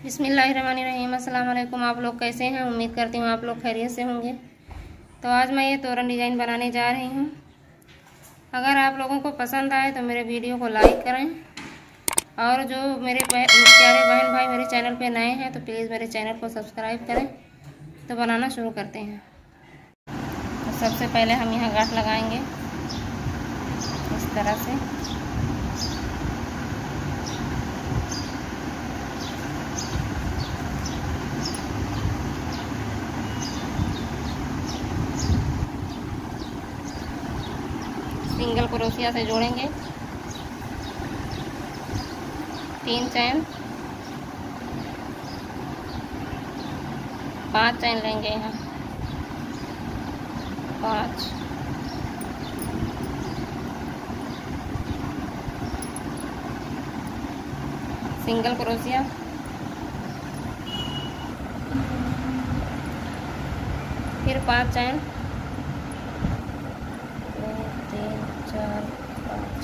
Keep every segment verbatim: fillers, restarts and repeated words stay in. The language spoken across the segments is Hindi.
बिस्मिल्लाहिर्रहमानिर्रहीम। अस्सलाम वालेकुम। आप लोग कैसे हैं? उम्मीद करती हूँ आप लोग खैरियत से होंगे। तो आज मैं ये तोरण डिज़ाइन बनाने जा रही हूँ। अगर आप लोगों को पसंद आए तो मेरे वीडियो को लाइक करें, और जो मेरे प्यारे बहन भाई मेरे चैनल पे नए हैं तो प्लीज़ मेरे चैनल को सब्सक्राइब करें। तो बनाना शुरू करते हैं। तो सबसे पहले हम यहाँ गांठ लगाएंगे इस तरह से। सिंगल क्रोशिया से जोड़ेंगे, तीन चैन, पांच चैन लेंगे यहाँ, पांच, सिंगल क्रोशिया, फिर पांच चैन, दो तीन चार पाँच,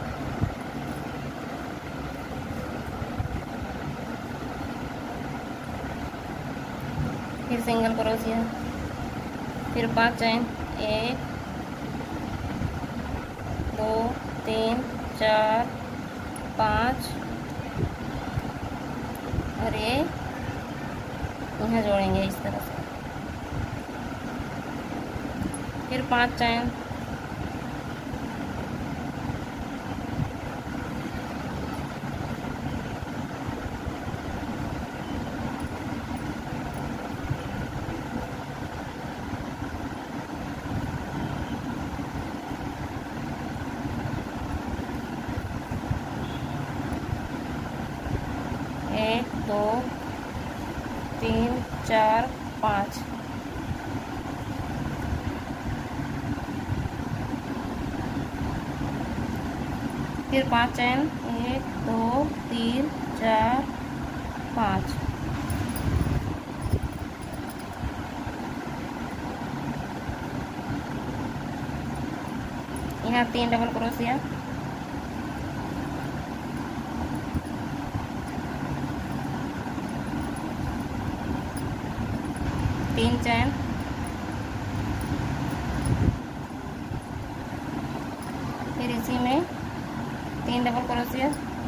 फिर सिंगल क्रोशिया, फिर पांच चैन, एक, दो तीन चार पाँच, और ये यहाँ जोड़ेंगे इस तरह से। फिर पांच चैन, एक दो तीन चार पाँच, फिर पांच चैन, एक दो तीन चार पाँच, यहाँ तीन डबल क्रोशिया, तीन चैन, फिर इसी में तीन डबल क्रोशिया,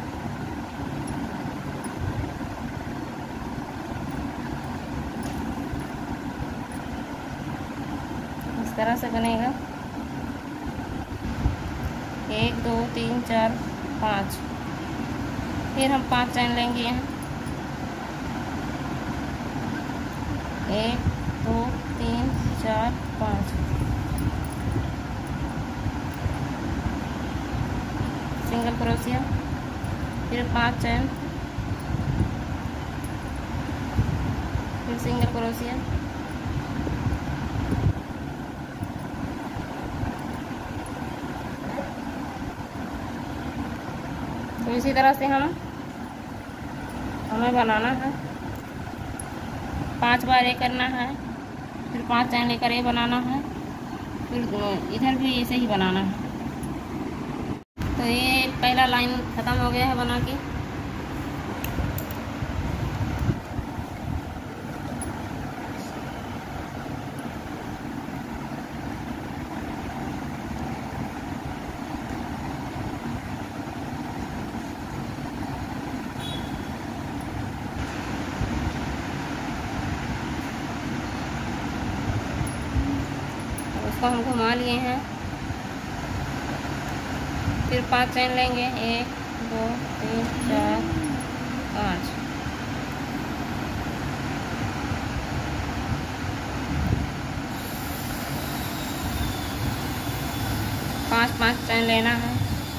इस तरह से बनेगा। एक दो तीन चार पाँच, फिर हम पांच चैन लेंगे यहाँ, एक दो तीन चार पाँच, सिंगल क्रोशिया, फिर पांच चैन, फिर सिंगल क्रोशिया, तो इसी तरह से हम हमें बनाना है। पांच बार ये करना है, फिर पांच चैन लेकर ये बनाना है, फिर इधर भी ऐसे ही बनाना है। तो ये पहला लाइन ख़त्म हो गया है बना के। उसको हम घुमा लिए हैं। फिर पांच चैन लेंगे, एक दो तीन चार पाँच, पांच पांच चैन लेना है,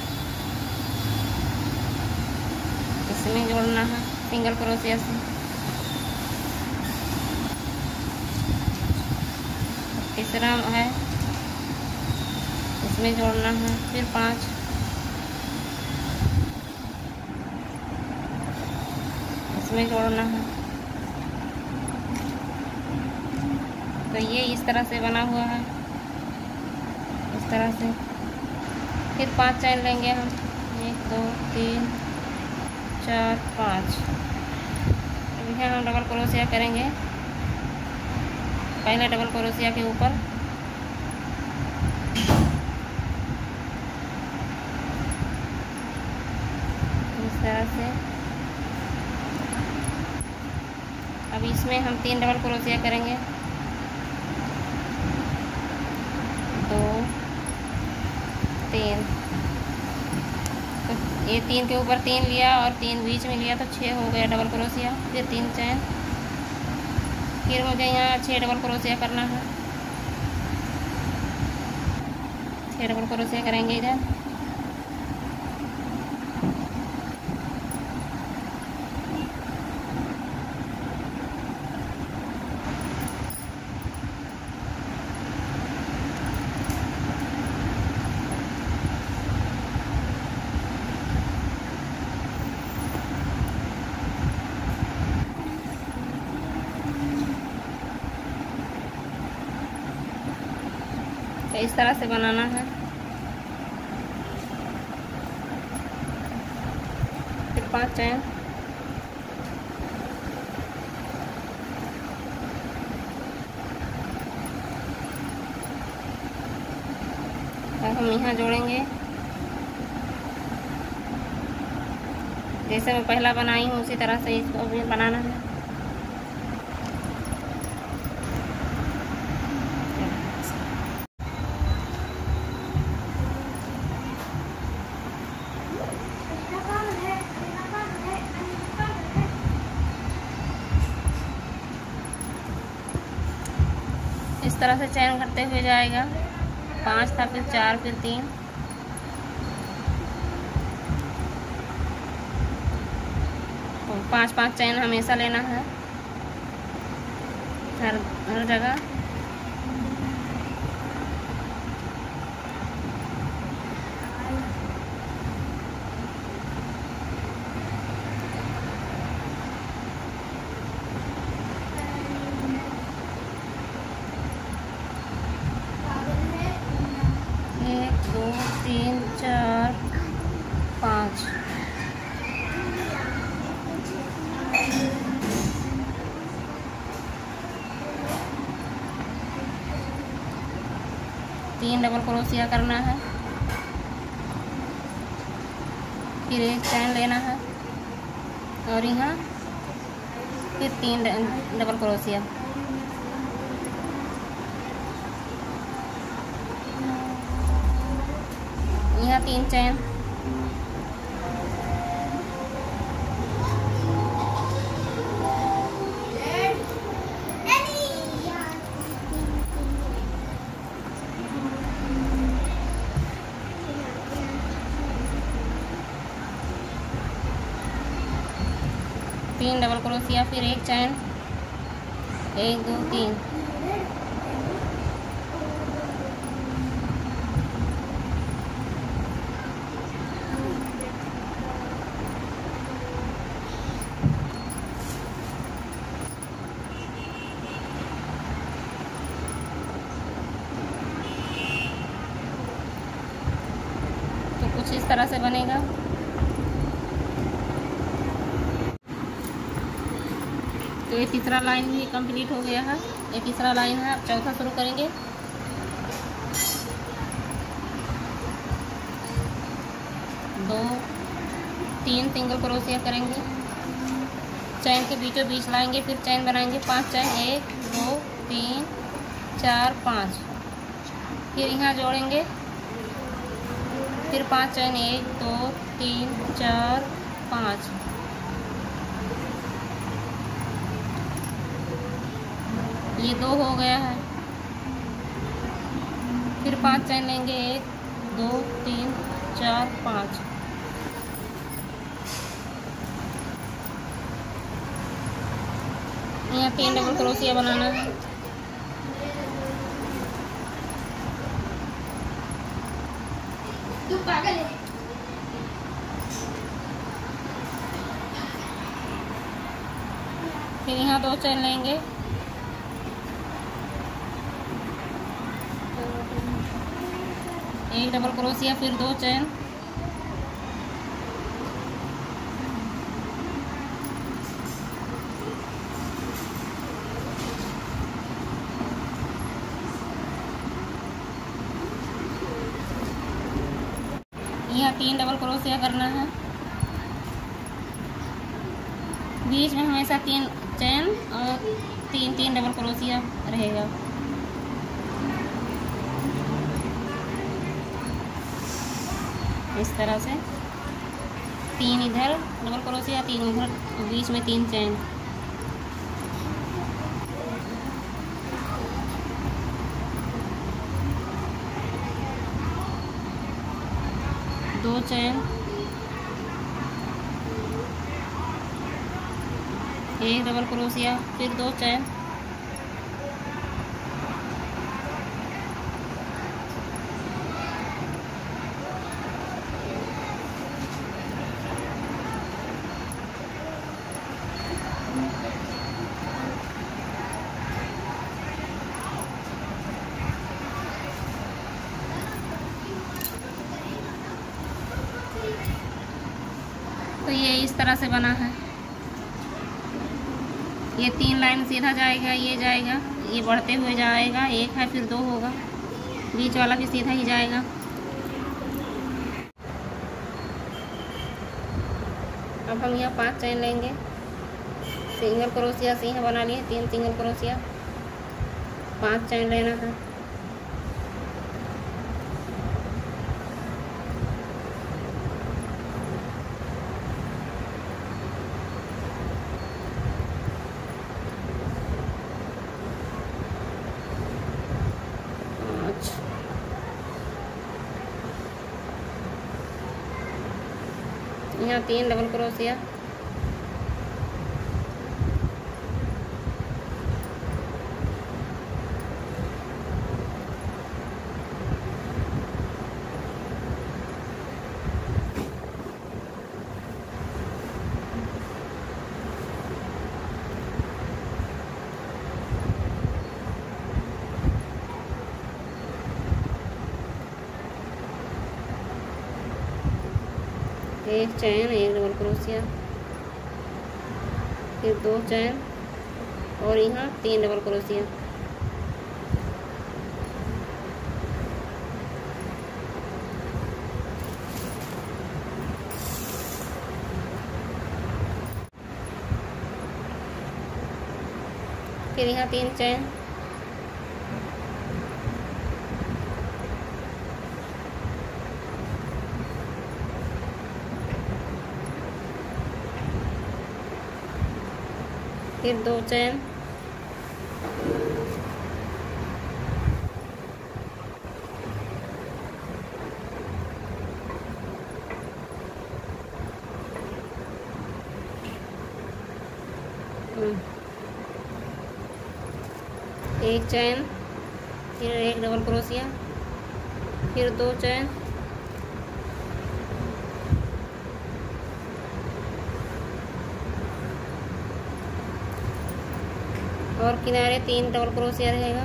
इसमें जोड़ना है सिंगल क्रोशिया से। तीसरा है इसमें जोड़ना है, फिर पांच, इसमें जोड़ना है। तो ये इस तरह से बना हुआ है, इस तरह से। फिर पांच चैन लेंगे हम, एक दो तीन चार पाँच, यहाँ हम डबल क्रोशिया करेंगे पहले डबल क्रोशिया के ऊपर, इस तरह से। अब इसमें हम तीन डबल क्रोशिया करेंगे, दो तीन। तो ये तीन के ऊपर तीन लिया और तीन बीच में लिया तो छः हो गया डबल क्रोशिया। फिर तीन चैन, फिर मुझे यहाँ छः डबल क्रोशिया करना है। छः डबल क्रोशिया करेंगे इधर। तो इस तरह से बनाना है। फिर पांच चैन, अब हम यहाँ जोड़ेंगे जैसे मैं पहला बनाई हूँ उसी तरह से इसको भी बनाना है। इस तरह से चैन करते हुए जाएगा। पांच था, फिर चार, फिर तीन। तो पांच पांच चैन हमेशा लेना है हर हर जगह। दो तीन चार पाँच, तीन डबल क्रोशिया करना है। फिर एक चैन लेना है और यहाँ फिर तीन डबल क्रोशिया। यहाँ तीन चैन, तीन डबल क्रोशिया, फिर एक चैन, एक दो तीन। तो कुछ इस तरह से बनेगा। तो ये तीसरा लाइन भी कंप्लीट हो गया है। ये तीसरा लाइन है। अब चौथा शुरू करेंगे। दो तीन सिंगल क्रोशिया करेंगे, चैन के बीचों बीच लाएंगे, फिर चैन बनाएंगे। पांच चैन, एक दो तीन चार पाँच। फिर यहाँ जोड़ेंगे, फिर पांच चैन, एक दो तीन चार पाँच। ये दो हो गया है। फिर पांच चैन लेंगे, एक दो तीन चार पाँच। यहाँ तीन डबल क्रोशिया बनाना है। तू पागल है। फिर यहाँ दो चैन लेंगे, एक डबल क्रोशिया, फिर दो चैन, तीन डबल क्रोशिया करना है। बीच में हमेशा तीन चैन और तीन तीन डबल क्रोशिया रहेगा। इस तरह से तीन इधर डबल क्रोशिया, तीन उधर, बीच में तीन चैन। दो चैन, एक डबल क्रोशिया, फिर दो चैन, तो ये इस तरह से बना है। ये तीन लाइन सीधा जाएगा, ये जाएगा, ये बढ़ते हुए जाएगा, एक है फिर दो होगा, बीच वाला भी सीधा ही जाएगा। अब हम यहाँ पांच चैन लेंगे, सिंगल क्रोशिया से यहाँ बना लिए तीन सिंगल क्रोशिया, पांच चैन लेना है। यहाँ तीन डबल क्रोशिया, एक चैन, एक डबल क्रोशिया, फिर दो चैन और यहाँ तीन डबल क्रोशिया। फिर यहाँ तीन चैन, फिर दो चैन, एक चैन, फिर एक डबल क्रोशिया, फिर दो चैन, और किनारे तीन डबल क्रोशिया रहेगा।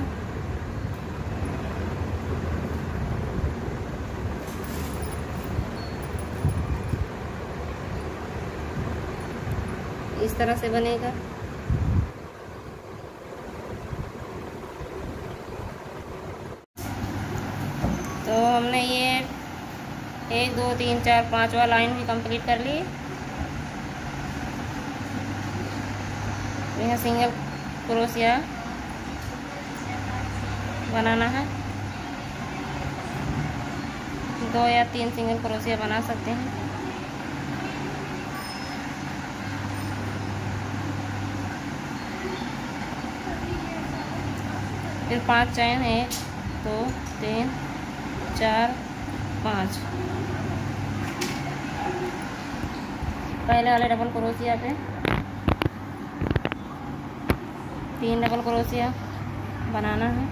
इस तरह से बनेगा। तो हमने ये एक दो तीन चार पांचवा लाइन भी कंप्लीट कर ली। यह सिंगल क्रोशिया बनाना है, दो या तीन सिंगल क्रोशिया बना सकते हैं। फिर पांच चैन, एक दो तीन चार पाँच, पहले वाले डबल क्रोशिया पे तीन डबल क्रोशिया बनाना है।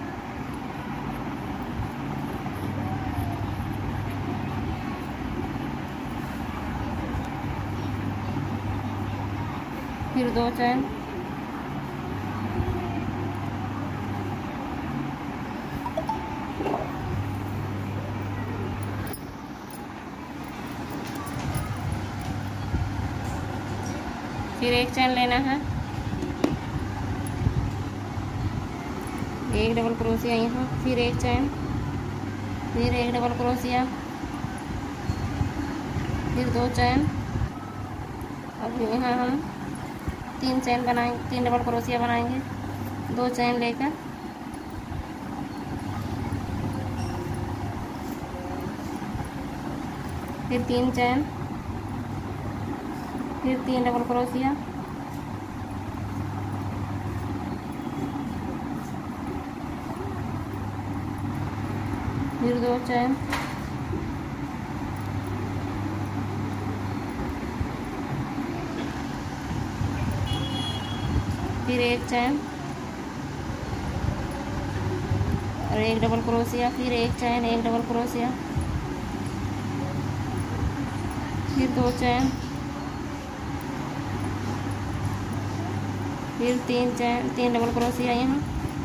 फिर दो चैन, फिर एक चैन लेना है, एक डबल क्रोशिया यहाँ, फिर एक चैन, फिर एक डबल क्रोशिया, फिर दो चैन। अब यहाँ हम तीन चैन बनाएंगे, तीन डबल क्रोशिया बनाएंगे, दो चैन लेकर। फिर तीन चैन, फिर तीन डबल क्रोशिया, फिर दो चैन, फिर एक चैन और एक डबल क्रोशिया, फिर एक चैन, एक डबल क्रोशिया, फिर दो चैन, फिर तीन चैन, तीन डबल क्रोशिया यहाँ,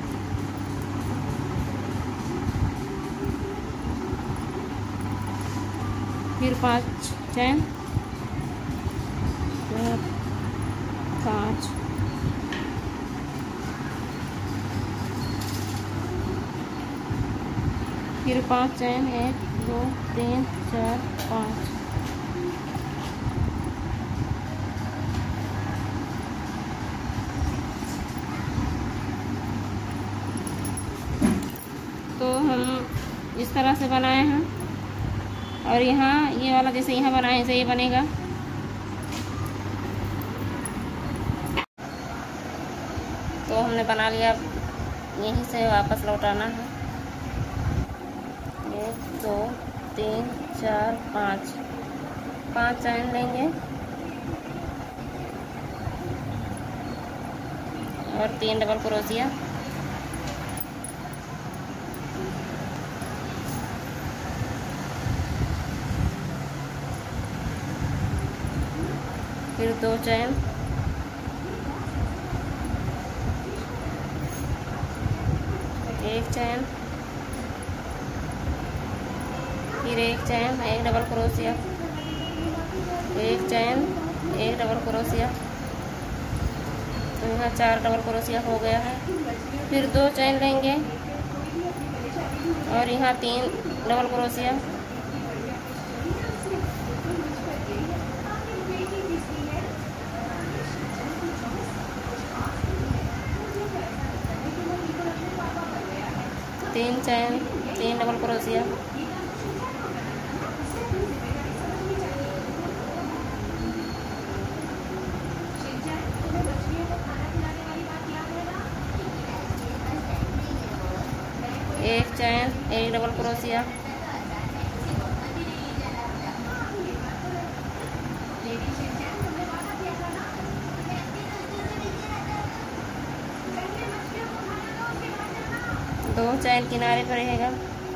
फिर पांच चैन, पाँच, फिर पांच चैन, एक दो तीन चार पाँच, तो हम इस तरह से बनाए हैं। और यहाँ ये वाला जैसे यहाँ बनाए ऐसे ये बनेगा। तो हमने बना लिया, यहीं से वापस लौटाना है। एक दो तीन चार पाँच, पाँच चैन लेंगे और तीन डबल क्रोशिया, फिर दो चैन, एक चैन, फिर एक चैन, एक डबल क्रोशिया, एक चैन, एक डबल क्रोशिया। तो यहाँ चार डबल क्रोशिया हो गया है। फिर दो चैन लेंगे और यहाँ तीन डबल क्रोशिया, तीन चैन, तीन डबल क्रोशिया, एक चैन, एक डबल क्रोशिया, दो चैन किनारे पर रहेगा,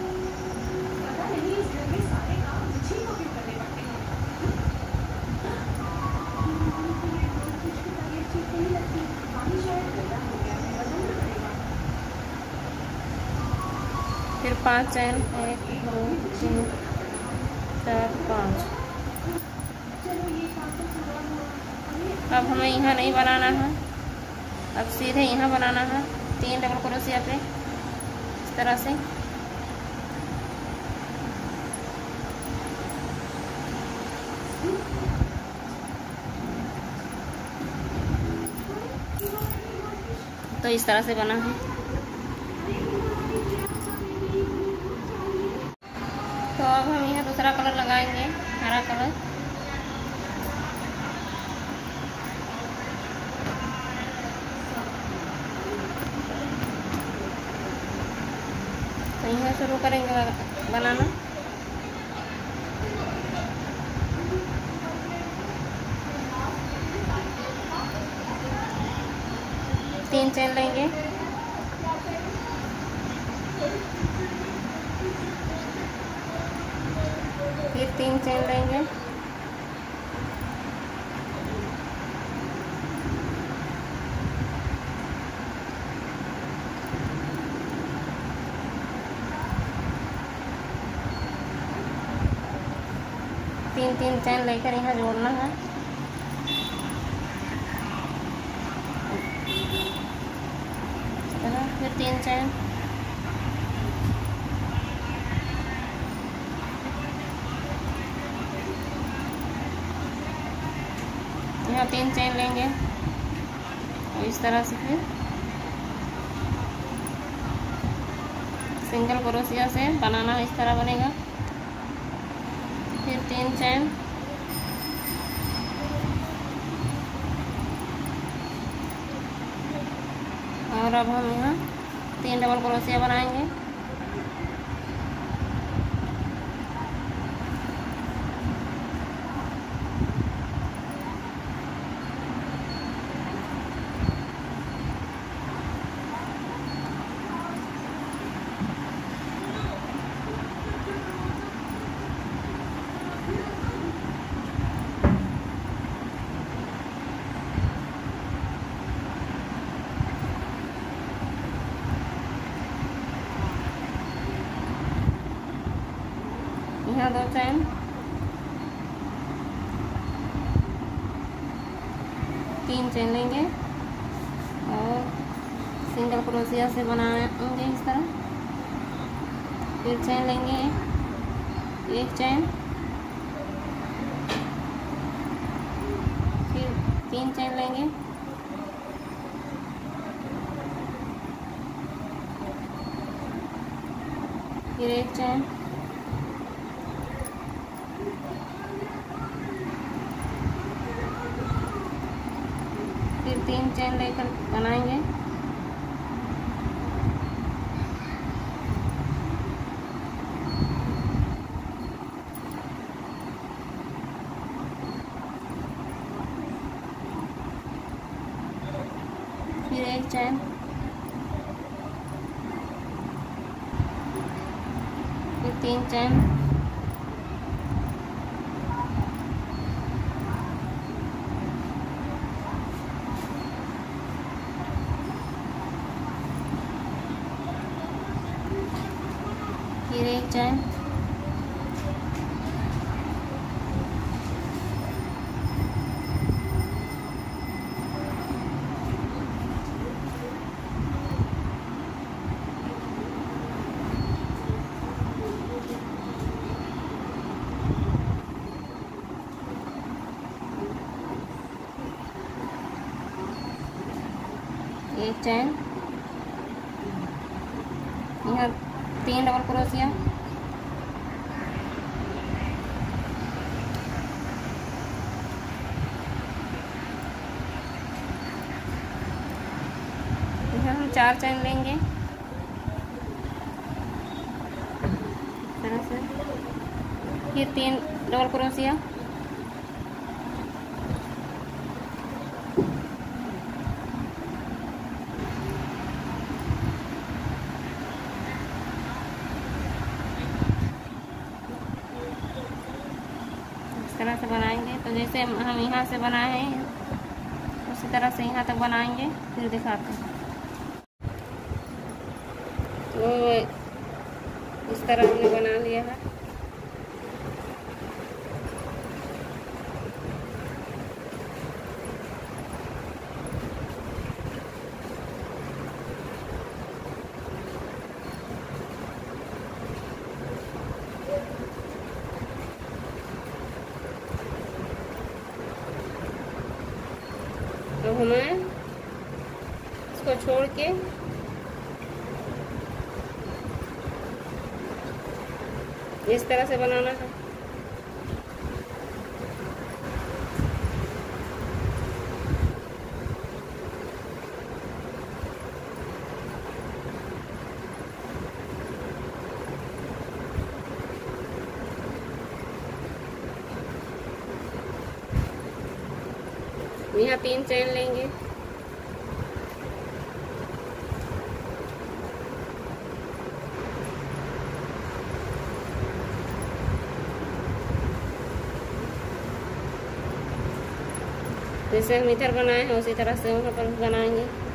फिर पांच चैन, एक दो तीन चार पाँच। अब हमें यहाँ नहीं बनाना है, अब सीधे यहाँ बनाना है तीन डबल क्रोशिया पे इस तरह से। तो इस तरह से बना है। तो अब हम यहाँ दूसरा कलर लगाएंगे, हरा कलर। तो यहाँ शुरू करेंगे बनाना। तीन चैन लेंगे, फिर तीन चैन लेंगे, तीन तीन चैन लेकर यहाँ जोड़ना है। फिर तीन चैन, यहाँ तीन चेन लेंगे और इस तरह से फिर सिंगल क्रोशिया से बनाना, इस तरह बनेगा। फिर तीन चेन, और अब हम यहाँ तीन डबल क्रोशिया बनाएंगे। यहाँ दो चैन, तीन चैन लेंगे और सिंगल क्रोशिया से बनाएंगे इस तरह। फिर चैन लेंगे, एक चैन, फिर तीन चैन लेंगे, फिर एक चैन, फिर तीन चैन लेकर बनाएंगे। फिर एक चैन, फिर तीन चैन, फिर एक चैन, एक चैन, यहाँ तीन डबल क्रोशिया, यहाँ हम चार चैन लेंगे इस तरह से। फिर तीन डबल क्रोशिया, तरह से बनाएंगे। तो जैसे हम यहाँ से बनाए हैं उसी तरह से यहाँ तक बनाएंगे, फिर दिखाते हैं। तो इस तरह हमने बना लिया है। अब हमें इसको छोड़ के इस तरह से बनाना है। यहाँ तीन चैन लेंगे, जैसे हम इधर बनाए हैं उसी तरह से वहाँ पर बनाएंगे।